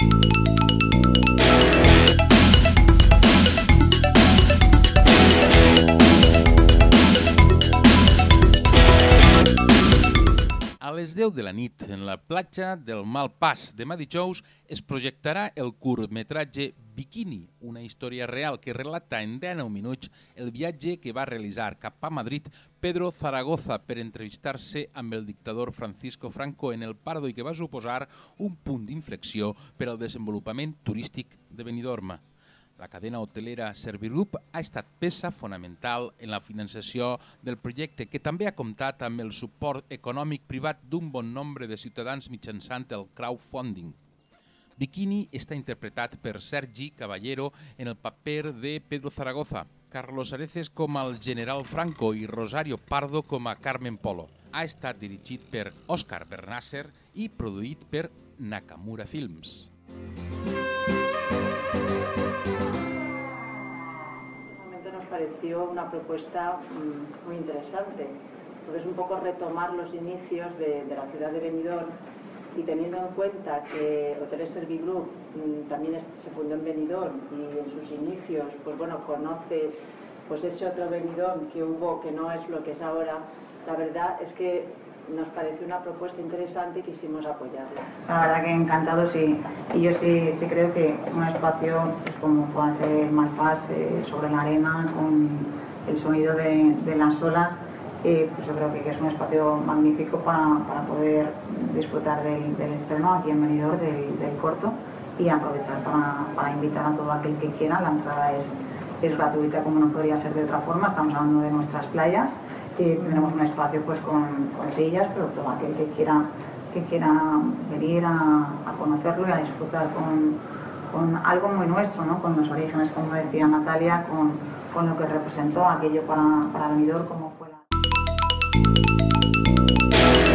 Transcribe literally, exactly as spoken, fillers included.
A les deu de la nit, en la platja del Malpàs, demà dijous, es projectarà el curtmetratge Bikini, una història real que relata en dinou minuts el viatge que va realitzar cap a Madrid Pedro Zaragoza per entrevistar-se amb el dictador Francisco Franco en el Pardo i que va suposar un punt d'inflexió per al desenvolupament turístic de Benidorm. La cadena hotelera Servigroup ha estat peça fonamental en la finançació del projecte, que també ha comptat amb el suport econòmic privat d'un bon nombre de ciutadans mitjançant el crowdfunding. Bikini està interpretat per Sergi Caballero en el paper de Pedro Zaragoza, Carlos Areces com el general Franco i Rosario Pardo com a Carmen Polo. Ha estat dirigit per Òscar Bernasser i produït per Nakamura Films. Nos pareció una propuesta mmm, muy interesante, porque es un poco retomar los inicios de, de la ciudad de Benidorm y teniendo en cuenta que Hoteles Servigroup mmm, también es, se fundó en Benidorm y en sus inicios pues bueno, conoce pues ese otro Benidorm que hubo, que no es lo que es ahora, la verdad es que nos pareció una propuesta interesante y quisimos apoyarla. La verdad que encantado, sí. Y yo sí, sí creo que un espacio pues, como pueda ser Malpàs, eh, sobre la arena, con el sonido de, de las olas, eh, pues yo creo que, que es un espacio magnífico para, para poder disfrutar del, del estreno aquí en Benidorm, del, del corto, y aprovechar para, para invitar a todo aquel que quiera. La entrada es, es gratuita, como no podría ser de otra forma. Estamos hablando de nuestras playas. Y tenemos un espacio pues con, con sillas, pero todo aquel que quiera, que quiera venir a, a conocerlo y a disfrutar con, con algo muy nuestro, ¿no? Con los orígenes, como decía Natalia, con, con lo que representó aquello para, para Benidorm, como fue la...